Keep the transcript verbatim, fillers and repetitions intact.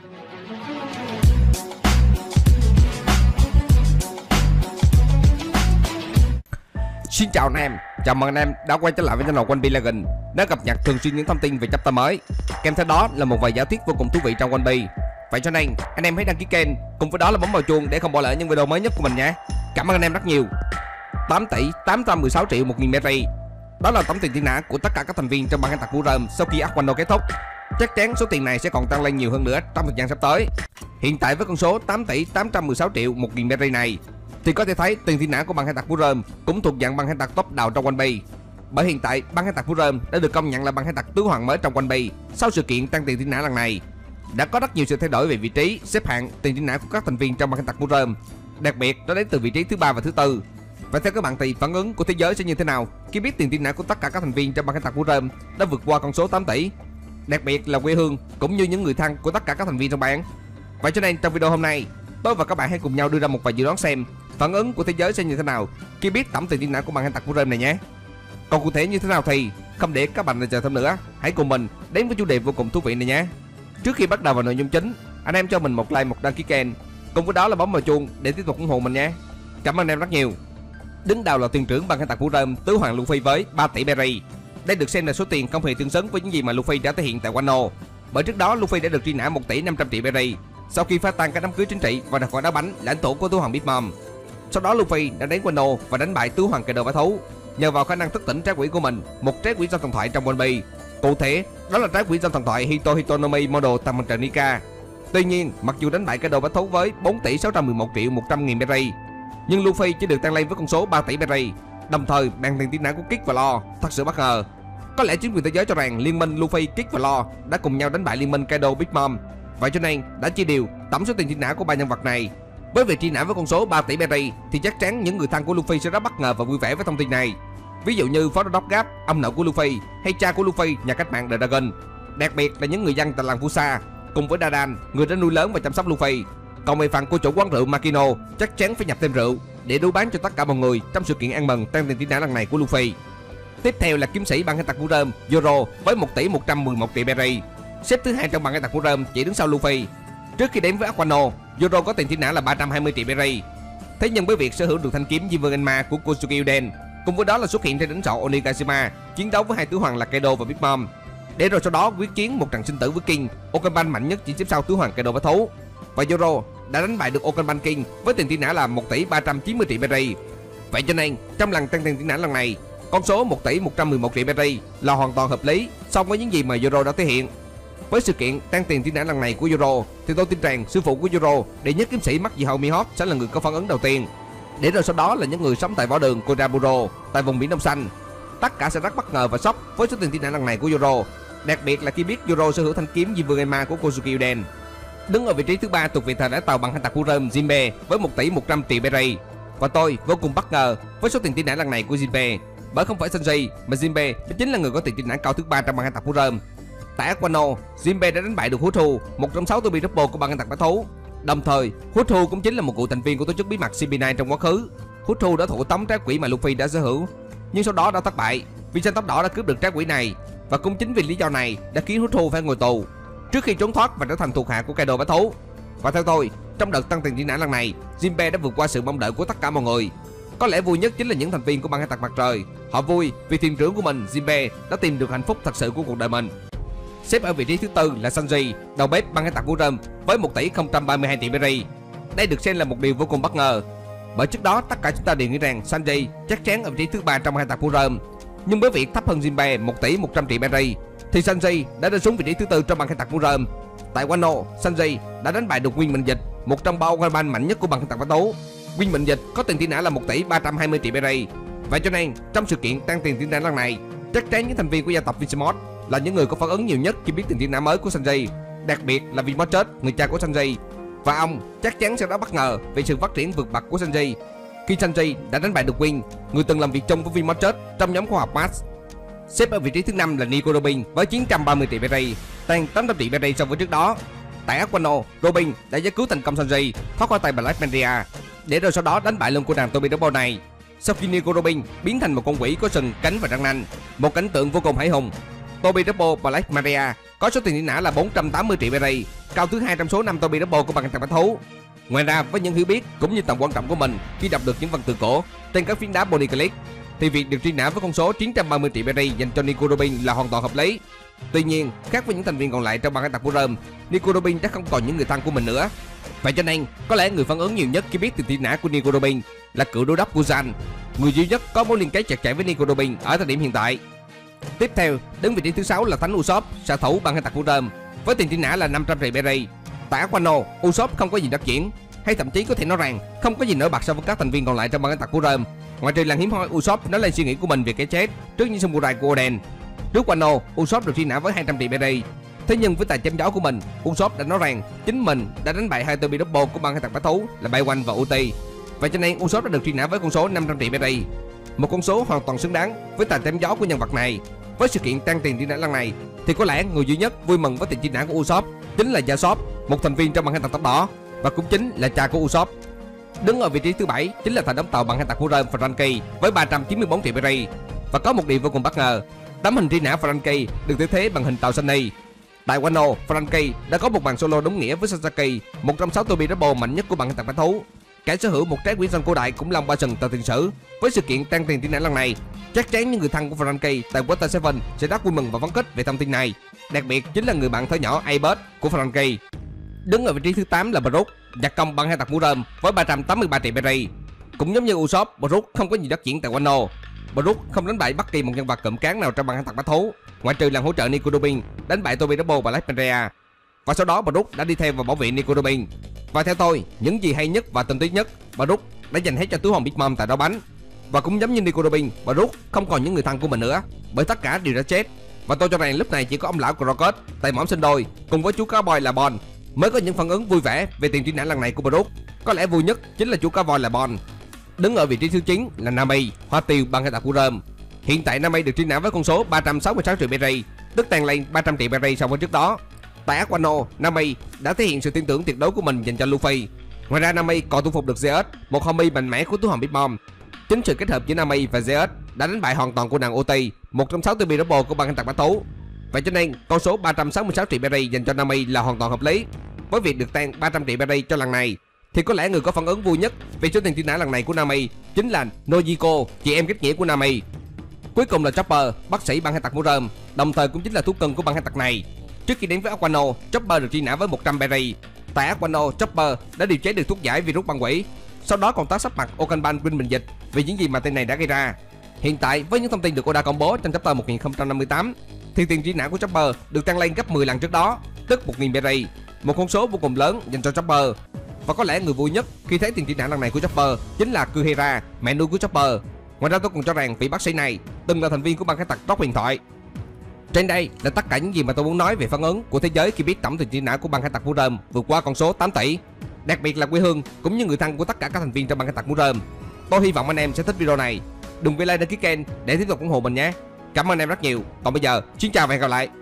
Xin chào anh em, chào mừng anh em đã quay trở lại với channel One Piece Legends, đã cập nhật thường xuyên những thông tin về chapter mới, kèm theo đó là một vài giả thuyết vô cùng thú vị trong One Piece. Vậy cho nên anh em hãy đăng ký kênh, cùng với đó là bấm vào chuông để không bỏ lỡ những video mới nhất của mình nhé. Cảm ơn anh em rất nhiều. tám tỷ tám trăm mười sáu triệu một nghìn berry, đó là tổng tiền thiên nã của tất cả các thành viên trong ban hải tặc Vũ Rơm sau khi arc Wano kết thúc. Chắc chắn số tiền này sẽ còn tăng lên nhiều hơn nữa trong thời gian sắp tới. Hiện tại với con số tám tỷ tám trăm mười sáu triệu một nghìn berry này thì có thể thấy tiền thiên nã của băng hải tặc Vũ Rơm cũng thuộc dạng băng hải tặc top đầu trong One Piece. Bởi hiện tại băng hải tặc Vũ Rơm đã được công nhận là băng hải tặc tứ hoàng mới trong One Piece sau sự kiện tăng tiền thiên nã lần này. Đã có rất nhiều sự thay đổi về vị trí xếp hạng tiền thiên nã của các thành viên trong băng hải tặc Vũ Rơm, đặc biệt đó đến từ vị trí thứ ba và thứ tư. Và theo các bạn thì phản ứng của thế giới sẽ như thế nào khi biết tiền thiên nã của tất cả các thành viên trong băng hải tặc Vũ Rơm đã vượt qua con số tám tỷ, đặc biệt là quê hương cũng như những người thân của tất cả các thành viên trong bang. Vậy cho nên trong video hôm nay, tôi và các bạn hãy cùng nhau đưa ra một vài dự đoán xem phản ứng của thế giới sẽ như thế nào khi biết tổng tiền thiên nã của băng hải tặc Vũ Rơm này nhé. Còn cụ thể như thế nào thì không để các bạn lại chờ thêm nữa, hãy cùng mình đến với chủ đề vô cùng thú vị này nhé. Trước khi bắt đầu vào nội dung chính, anh em cho mình một like, một đăng ký kênh, cùng với đó là bấm vào chuông để tiếp tục ủng hộ mình nhé. Cảm ơn anh em rất nhiều. Đứng đầu là thuyền trưởng băng hải tặc Vũ Rơm tứ hoàng Luffy với ba tỷ berry. Đây được xem là số tiền không hề tương xứng với những gì mà Luffy đã thể hiện tại Wano. Bởi trước đó Luffy đã được truy nã một tỷ năm trăm triệu berry sau khi phá tan các đám cưới chính trị và đặt khỏi đá bánh lãnh thổ của tứ hoàng Big Mom. Sau đó Luffy đã đến Wano và đánh bại tứ hoàng Kaido Bá Thú nhờ vào khả năng thức tỉnh trái quỷ của mình, một trái quỷ trong thần thoại trong One Piece. Cụ thể, đó là trái quỷ trong thần thoại Hito Hitonomi model tầng mặt trời Nika. Tuy nhiên, mặc dù đánh bại Kaido Bá Thú với bốn tỷ sáu trăm mười một triệu một trăm nghìn berry, nhưng Luffy chỉ được tăng lên với con số ba tỷ berry. Đồng thời, bảng tiền thiên nã của Kid và Law thật sự bất ngờ. Có lẽ chính quyền thế giới cho rằng liên minh Luffy, Kid và Law đã cùng nhau đánh bại liên minh Kaido Big Mom. Vậy cho nên đã chia đều tổng số tiền thiên nã của ba nhân vật này. Với việc truy nã với con số ba tỷ berry thì chắc chắn những người thân của Luffy sẽ rất bất ngờ và vui vẻ với thông tin này. Ví dụ như phó đốc Gap, ông nội của Luffy, hay cha của Luffy, nhà cách mạng The Dragon. Đặc biệt là những người dân tại làng Fusa cùng với Dadan, người đã nuôi lớn và chăm sóc Luffy. Còn về phần của chủ quán rượu Makino, chắc chắn phải nhập thêm rượu để đủ bán cho tất cả mọi người trong sự kiện ăn mừng tăng tiền thiên nã lần này của Luffy. Tiếp theo là kiếm sĩ băng hải tặc Vũ Rơm Zoro với một tỷ một trăm mười một triệu berry, xếp thứ hai trong băng hải tặc Vũ Rơm, chỉ đứng sau Luffy. Trước khi đến với arc Wano, Zoro có tiền thiên nã là ba trăm hai mươi triệu berry. Thế nhưng với việc sở hữu được thanh kiếm Diêm Vương Enma của Kosuke Uden, cùng với đó là xuất hiện trên đỉnh sọ Onigashima, chiến đấu với hai tứ hoàng là Kaido và Big Mom, để rồi sau đó quyết chiến một trận sinh tử với King, Okanban mạnh nhất chỉ xếp sau tứ hoàng Kaido Bá Thú. Và Zoro đã đánh bại được Okanban King với tiền thiên nã là một tỷ ba trăm chín mươi triệu berry. Vậy cho nên trong lần tăng tiền thiên nã lần này, con số một tỷ một trăm mười một triệu berry là hoàn toàn hợp lý so với những gì mà Zoro đã thể hiện. Với sự kiện tăng tiền thiên nã lần này của Zoro thì tôi tin rằng sư phụ của Zoro, đệ nhất kiếm sĩ mắt dị hầu Mihawk, sẽ là người có phản ứng đầu tiên. Để rồi sau đó là những người sống tại võ đường Koraburo tại vùng biển Đông Xanh. Tất cả sẽ rất bất ngờ và sốc với số tiền thiên nã lần này của Zoro, đặc biệt là khi biết Zoro sở hữu thanh kiếm Diêm Vương Enma của Kosuke Uden. Đứng ở vị trí thứ ba thuộc về thời đại tàu bằng hải tặc Vũ Rơm Jinbe với một tỷ một trăm triệu berry. Và tôi vô cùng bất ngờ với số tiền thiên nã lần này của Jinbe, bởi không phải Sanji mà Jinbe chính là người có tiền thiên nã cao thứ ba trong băng hải tặc Vũ Rơm. Tại arc Wano, Jinbe đã đánh bại được Hutsu, một trong sáu Tobi Double của băng hải tặc Bá Thú. Đồng thời, Hutsu cũng chính là một cựu thành viên của tổ chức bí mật C P chín trong quá khứ. Hutsu đã thụ tống trái quỷ mà Luffy đã sở hữu, nhưng sau đó đã thất bại vì xanh tóc đỏ đã cướp được trái quỷ này, và cũng chính vì lý do này đã khiến Hutsu phải ngồi tù trước khi trốn thoát và trở thành thuộc hạ của Kaido Bá Thú. Và theo tôi, trong đợt tăng tiền thiên nã lần này, Jinbe đã vượt qua sự mong đợi của tất cả mọi người. Có lẽ vui nhất chính là những thành viên của băng hải tặc mặt trời. Họ vui vì thuyền trưởng của mình Jinbe đã tìm được hạnh phúc thật sự của cuộc đời mình. Xếp ở vị trí thứ tư là Sanji, đầu bếp băng hải tặc Vũ Rơm với một tỷ không trăm ba mươi hai triệu berry. Đây được xem là một điều vô cùng bất ngờ, bởi trước đó tất cả chúng ta đều nghĩ rằng Sanji chắc chắn ở vị trí thứ ba trong hải tặc Vũ Rơm. Nhưng với việc thấp hơn Jinbe một tỷ một trăm triệu berry thì Sanji đã rơi xuống vị trí thứ tư trong băng hải tặc Vũ Rơm. Tại Wano, Sanji đã đánh bại được Nguyên Mệnh Dịch, một trong ba Okanban mạnh nhất của băng hải tặc Bá Thú. Nguyên Mệnh Dịch có tiền thiên nã là một tỷ ba trăm hai mươi triệu berry. Vậy cho nên trong sự kiện tăng tiền thiên nã lần này, chắc chắn những thành viên của gia tộc Vinsmart là những người có phản ứng nhiều nhất khi biết tiền thiên nã mới của Sanji, đặc biệt là Vinsmart chết, người cha của Sanji. Và ông chắc chắn sẽ rất bất ngờ về sự phát triển vượt bậc của Sanji khi Sanji đã đánh bại được Win, người từng làm việc chung với Vinsmart chết trong nhóm khoa học Mars. Xếp ở vị trí thứ năm là Nico Robin với chín trăm ba mươi triệu berry, tăng tám trăm triệu berry so với trước đó. Tại arc Wano, Robin đã giải cứu thành công Sanji thoát khỏi tay Black Maria, để rồi sau đó đánh bại lưng của nàng Tobi Double này. Sau khi Nico Robin biến thành một con quỷ có sừng, cánh và răng nanh, một cảnh tượng vô cùng hãi hùng. Tobi Double Black Maria có số tiền truy nã là bốn trăm tám mươi triệu berry, cao thứ hai trong số năm Toby Double của băng hải tặc bách thú. Ngoài ra, với những hiểu biết cũng như tầm quan trọng của mình khi đọc được những văn tự cổ trên các phiến đá Poneglyph, thì việc được truy nã với con số chín trăm ba mươi triệu berry dành cho Nico Robin là hoàn toàn hợp lý. Tuy nhiên, khác với những thành viên còn lại trong băng hải tặc của Rome, Nico Robin đã không còn những người thân của mình nữa. Vậy cho nên, có lẽ người phản ứng nhiều nhất khi biết tiền truy nã của Nico Robin là cựu đô đốc Guzan, người duy nhất có mối liên kết chặt chẽ với Nico Robin ở thời điểm hiện tại. Tiếp theo, đứng vị trí thứ sáu là Thánh Usopp, xạ thủ băng hải tặc của Rome, với tiền truy nã là năm trăm triệu berry. Tại Wano, Usopp không có gì đặc diễn, hay thậm chí có thể nói rằng không có gì nổi bật so với các thành viên còn lại trong băng hải tặc của Rome, ngoại trừ lần hiếm hoi Usopp nói lên suy nghĩ của mình về cái chết trước những samurai của Oden. Trước Wano, Usopp được truy nã với hai trăm triệu berry. Thế nhưng với tài chém gió của mình, Usopp đã nói rằng chính mình đã đánh bại hai Toby Double của băng hải tặc bách thú là Baywan và Uti. Vậy cho nên Usopp đã được truy nã với con số năm trăm triệu berry, một con số hoàn toàn xứng đáng với tài chém gió của nhân vật này. Với sự kiện tăng tiền truy nã lần này, thì có lẽ người duy nhất vui mừng với tiền truy nã của Usopp chính là Yasop, một thành viên trong băng hải tặc tóc đỏ, và cũng chính là cha của Usopp. Đứng ở vị trí thứ bảy chính là thợ đóng tàu băng hải tặc của Rome Franky với ba trăm chín mươi bốn triệu berry. Và có một điều vô cùng bất ngờ, tấm hình truy nã Franky được thay thế bằng hình tàu Sunny. Tại Wano, Franky đã có một màn solo đúng nghĩa với Sasaki, một trong sáu Toby Double mạnh nhất của băng hải tặc bách thú. Kẻ sở hữu một trái quyển sân cổ đại cũng long ba sừng tờ tiền sử. Với sự kiện tăng tiền truy nã lần này, chắc chắn những người thân của Franky tại Water bảy sẽ rất vui mừng và phấn khích về thông tin này. Đặc biệt chính là người bạn thơ nhỏ Abed của Franky. Đứng ở vị trí thứ tám là Brook, giặc công băng hải tặc của Rome với ba trăm tám mươi ba triệu berry. Cũng giống như Usopp, Brook không có gì đắc diễn tại Wano. Brook không đánh bại bất kỳ một nhân vật cụm cán nào trong băng hải tặc bách thú, ngoại trừ lần hỗ trợ Nico Robin đánh bại Toby Double và Black Maria. Và sau đó Brook đã đi theo và bảo vệ Nico Robin. Và theo tôi, những gì hay nhất và tinh túy nhất, Brook đã dành hết cho tứ hoàng Big Mom tại đấu bánh. Và cũng giống như Nico Robin, Brook không còn những người thân của mình nữa, bởi tất cả đều đã chết. Và tôi cho rằng lúc này chỉ có ông lão Crockett, tay mỏm sinh đôi, cùng với chú cá voi là Bon mới có những phản ứng vui vẻ về tiền truy nã lần này của Brook. Có lẽ vui nhất chính là chú cá voi là Bon. Đứng ở vị trí thứ chín là Nami, hoa tiêu băng hải tặc của Rome. Hiện tại Nami được truy nã với con số ba trăm sáu mươi sáu triệu berry, tức tăng lên ba trăm triệu berry so với trước đó. Tại Wano, Nami đã thể hiện sự tin tưởng tuyệt đối của mình dành cho Luffy. Ngoài ra, Nami còn thu phục được Zeus, một homie mạnh mẽ của tứ hoàng Big Mom. Chính sự kết hợp giữa Nami và Zeus đã đánh bại hoàn toàn cô nàng Uti, một trong sáu Toby Double của băng hải tặc bách thú. Vậy cho nên con số ba trăm sáu mươi sáu triệu berry dành cho Nami là hoàn toàn hợp lý. Với việc được tăng ba trăm triệu berry cho lần này, thì có lẽ người có phản ứng vui nhất về số tiền truy nã lần này của Nami chính là Nojiko, chị em kết nghĩa của Nami. Cuối cùng là Chopper, bác sĩ băng hải tặc của Rome, đồng thời cũng chính là thú cưng của băng hải tặc này. Trước khi đến với Aquano, Chopper được truy nã với một trăm berry. Tại Aquano, Chopper đã điều chế được thuốc giải virus băng quỷ, sau đó còn tác sắp mặt Okanban Queen bình dịch vì những gì mà tên này đã gây ra. Hiện tại, với những thông tin được Oda công bố trong chapter một nghìn không trăm năm mươi tám, thì tiền truy nã của Chopper được tăng lên gấp mười lần trước đó, tức một nghìn berry, một con số vô cùng lớn dành cho Chopper. Và có lẽ người vui nhất khi thấy tiền truy nã lần này của Chopper chính là Kuhera, mẹ nuôi của Chopper. Ngoài ra tôi còn cho rằng vị bác sĩ này từng là thành viên của băng hải tặc Rock huyền thoại. Trên đây là tất cả những gì mà tôi muốn nói về phản ứng của thế giới khi biết tổng tiền truy nã của băng hải tặc của Rome vượt qua con số tám tỷ, đặc biệt là quê hương cũng như người thân của tất cả các thành viên trong băng hải tặc của Rome. Tôi hy vọng anh em sẽ thích video này. Đừng quên like đăng ký kênh để tiếp tục ủng hộ mình nhé. Cảm ơn anh em rất nhiều. Còn bây giờ, xin chào và hẹn gặp lại.